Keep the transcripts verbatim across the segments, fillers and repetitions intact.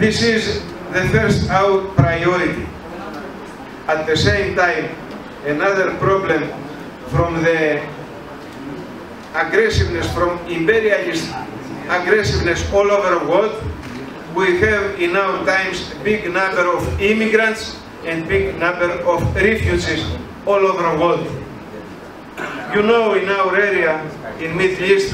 This is the first our priority. At the same time, another problem from the aggressiveness, from imperialist aggressiveness all over the world, we have in our times a big number of immigrants and big number of refugees all over the world. You know, in our area, in Middle East,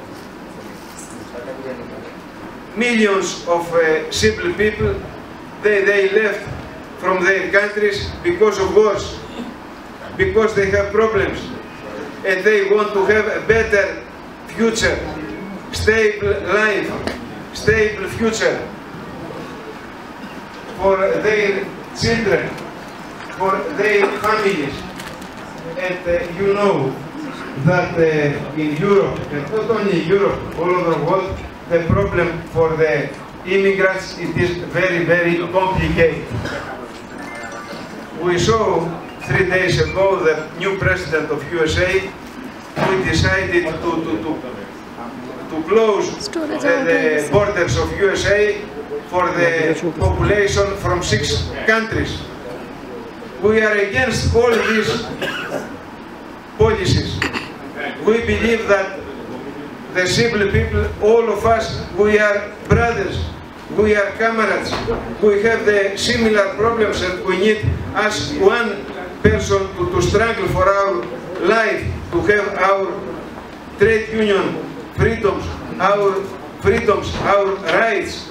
millions of uh, simple people, they, they left from their countries because of wars, because they have problems, and they want to have a better future, stable life, stable future for their children, for their families. And uh, you know that uh, in Europe, and not only Europe, all over the world, the problem for the immigrants, it is very, very complicated. We saw three days ago the new president of U S A, who decided to, to, to, to close the, the borders of U S A for the population from six countries. We are against all these policies. We believe that the simple people, all of us, we are brothers, we are comrades, we have the similar problems, and we need as one person to, to struggle for our life, to have our trade union freedoms, our freedoms, our rights.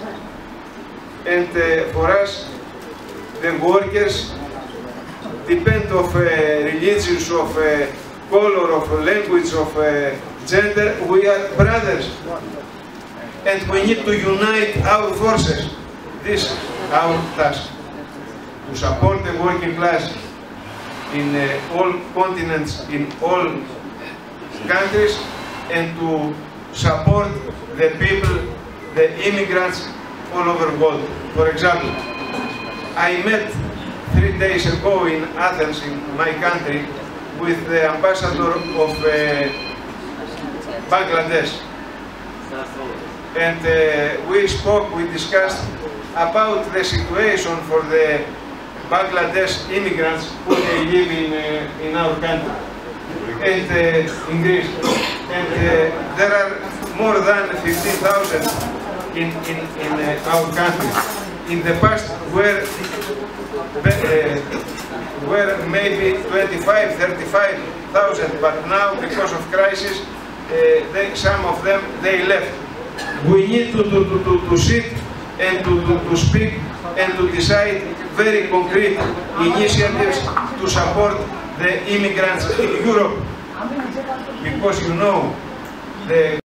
And uh, for us, the workers, depend of uh, religions, of uh, color, of language, of uh, gender, we are brothers. And we need to unite our forces. This is our task, to support the working class in uh, all continents, in all countries, and to support the people, the immigrants all over the world. For example, I met three days ago in Athens, in my country, with the ambassador of uh, Bangladesh. And uh, we spoke, we discussed about the situation for the Bangladesh immigrants who they live in, uh, in our country, and uh, in Greece. And uh, there are more than fifteen thousand in, in, in uh, our country. In the past, were, uh, were maybe twenty-five, thirty-five thousand, but now, because of crisis, uh, they, some of them, they left. We need to, to, to, to sit and to, to, to speak and to decide very concrete initiatives to support the immigrants in Europe. Because you know, the